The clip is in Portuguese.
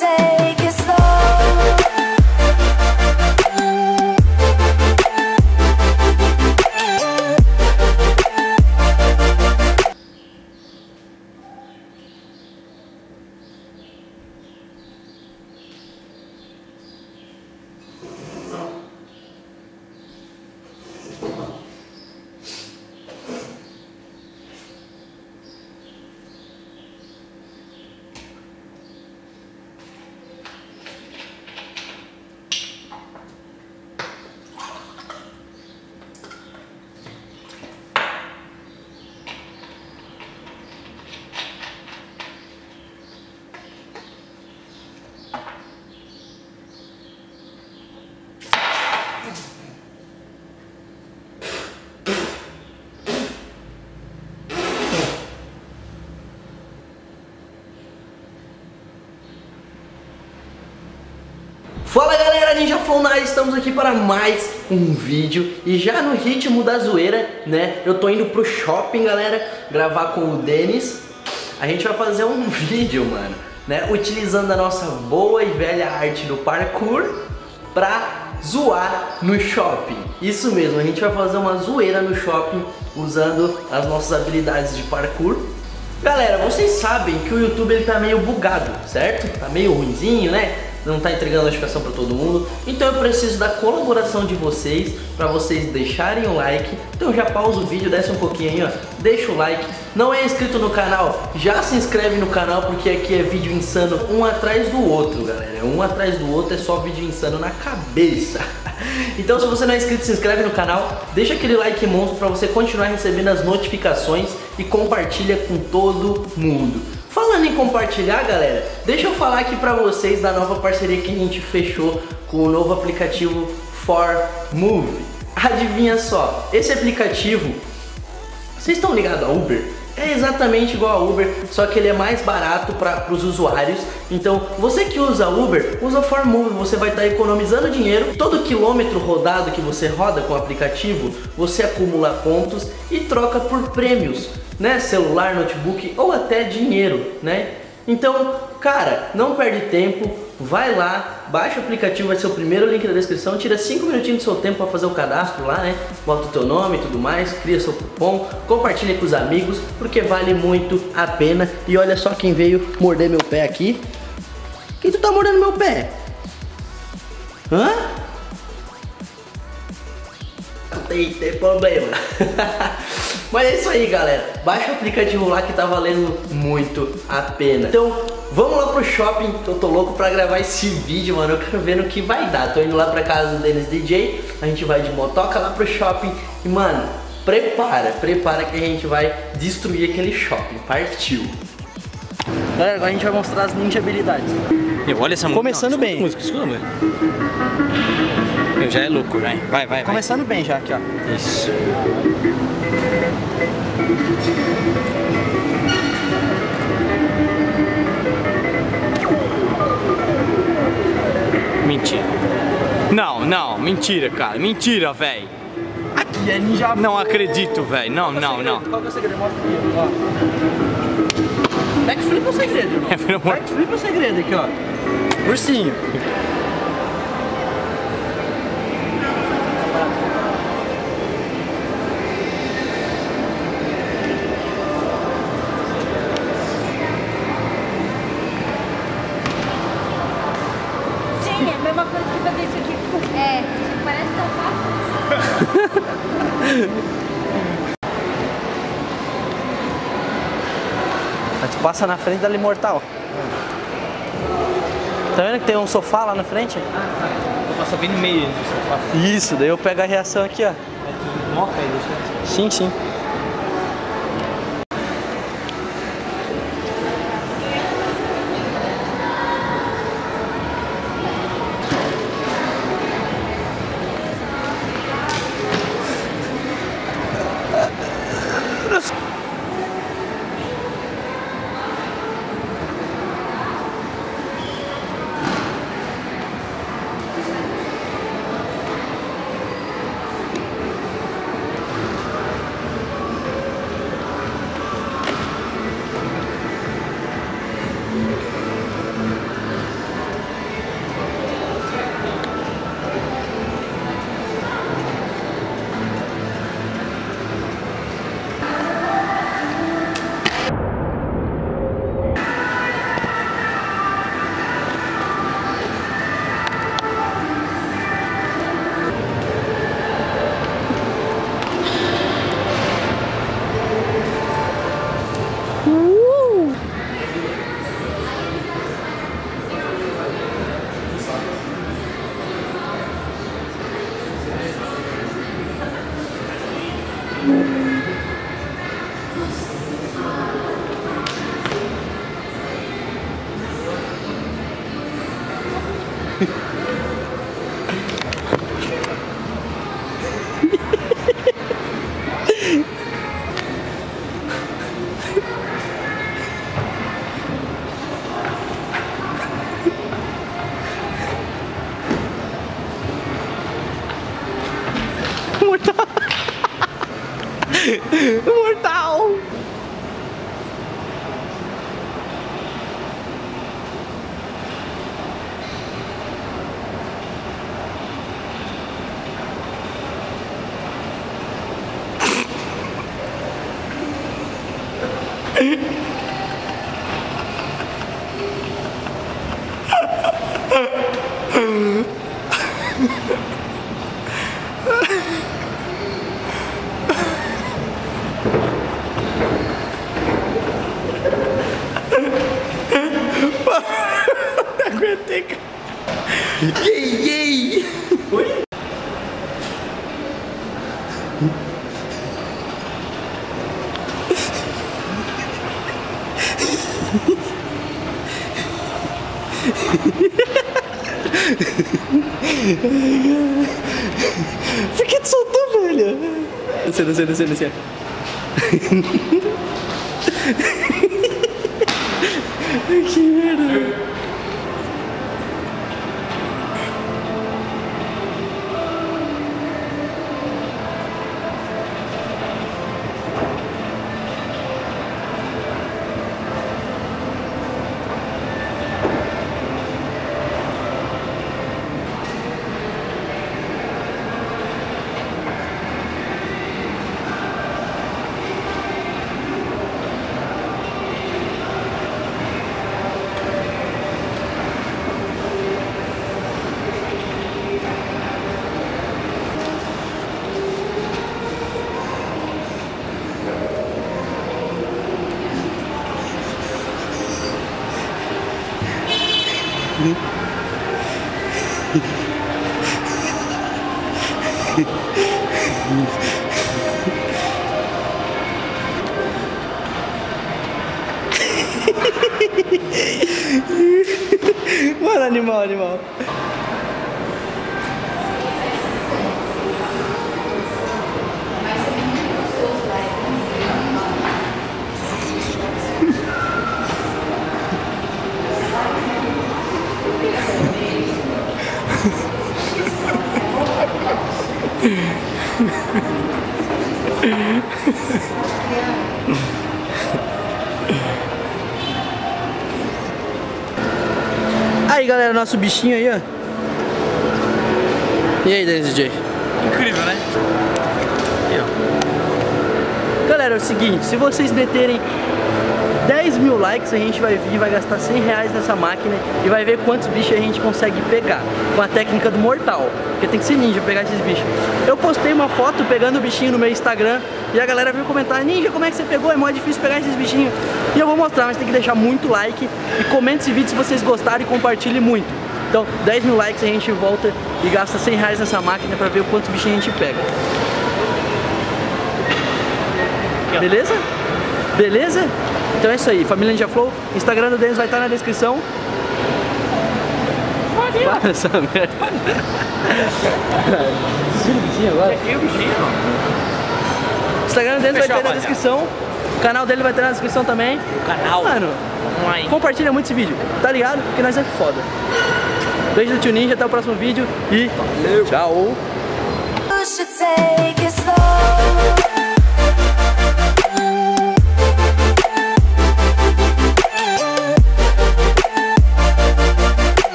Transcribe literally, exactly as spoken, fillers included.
take it slow. Fala galera, Ninja Fonai, estamos aqui para mais um vídeo. E já no ritmo da zoeira, né, eu tô indo pro shopping, galera, gravar com o Denis. A gente vai fazer um vídeo, mano, né, utilizando a nossa boa e velha arte do parkour pra zoar no shopping. Isso mesmo, a gente vai fazer uma zoeira no shopping usando as nossas habilidades de parkour. Galera, vocês sabem que o YouTube ele tá meio bugado, certo? Tá meio ruinzinho, né? Não tá entregando notificação para todo mundo. Então eu preciso da colaboração de vocês, para vocês deixarem o like. Então já pausa o vídeo, desce um pouquinho aí, ó, deixa o like. Não é inscrito no canal, já se inscreve no canal, porque aqui é vídeo insano um atrás do outro, galera. Um atrás do outro, é só vídeo insano na cabeça. Então se você não é inscrito, se inscreve no canal, deixa aquele like monstro para você continuar recebendo as notificações e compartilha com todo mundo. Falando em compartilhar, galera, deixa eu falar aqui pra vocês da nova parceria que a gente fechou com o novo aplicativo For Move. Adivinha só, esse aplicativo, vocês estão ligados a Uber? É exatamente igual a Uber, só que ele é mais barato para os usuários. Então, você que usa Uber, usa For Move, você vai estar economizando dinheiro. Todo quilômetro rodado que você roda com o aplicativo, você acumula pontos e troca por prêmios, né? Celular, notebook ou até dinheiro, né? Então, cara, não perde tempo, vai lá, baixa o aplicativo, vai ser o primeiro link na descrição, tira cinco minutinhos do seu tempo para fazer o cadastro lá, né? Bota o teu nome e tudo mais, cria seu cupom, compartilha com os amigos, porque vale muito a pena. E olha só quem veio morder meu pé aqui. Quem tu tá mordendo meu pé? Hã? Tem, tem problema. Mas é isso aí, galera. Baixa o aplicativo lá que tá valendo muito a pena. Então, vamos lá pro shopping, que eu tô louco pra gravar esse vídeo, mano. Eu quero ver no que vai dar. Tô indo lá pra casa do Denis D J. A gente vai de motoca lá pro shopping. E, mano, prepara, prepara que a gente vai destruir aquele shopping. Partiu. Galera, agora a gente vai mostrar as ninja habilidades. Eu, olha essa música. Começando bem. Música, escuta, música. Eu já é louco, vai. Vai, vai, Começando vai. bem já aqui, ó. Isso. Mentira. Não, não, mentira, cara. Mentira, velho. Aqui é ninja. Não acredito, velho. Não, não, não. Qual que é o segredo? Mostra aqui, ó. Backflip é o segredo, irmão. É, pelo amor- Backflip é o segredo aqui, ó. Ursinho. Sim, é a mesma coisa que fazer isso aqui. É, parece tão fácil. Mas tu passa na frente da Imortal. Tá vendo que tem um sofá lá na frente? Vou passar bem no meio do sofá. Isso, daí eu pego a reação aqui, ó. Moca aí, deixa. Sim, sim. Mortal. Mortal. Não aguentei, cara. Yay, yay. Oi? Por que tu soltou, velho? Descer, descer, descer, descer. Que merda. Mano, animal, animal. Aí, galera, nosso bichinho aí, ó. E aí, Dennis D J? Incrível, né? Aí, ó. Galera, é o seguinte, se vocês meterem dez mil likes, a gente vai vir, vai gastar cem reais nessa máquina e vai ver quantos bichos a gente consegue pegar com a técnica do mortal, porque tem que ser ninja pegar esses bichos. Eu postei uma foto pegando o bichinho no meu Instagram e a galera veio comentar: ninja, como é que você pegou? É muito difícil pegar esses bichinhos. E eu vou mostrar, mas tem que deixar muito like e comente esse vídeo se vocês gostaram e compartilhe muito. Então, dez mil likes, a gente volta e gasta cem reais nessa máquina pra ver quantos bichinhos a gente pega. Beleza? Beleza? Então é isso aí, Família Ninja Flow, Instagram do Dennis vai estar na descrição. Para essa merda. agora. Instagram do Dennis vai ter na descrição. O canal dele vai ter na descrição também. O canal? Mano, vamos lá, hein? Compartilha muito esse vídeo, tá ligado? Porque nós é foda. Beijo do Tio Ninja, até o próximo vídeo e valeu. Tchau.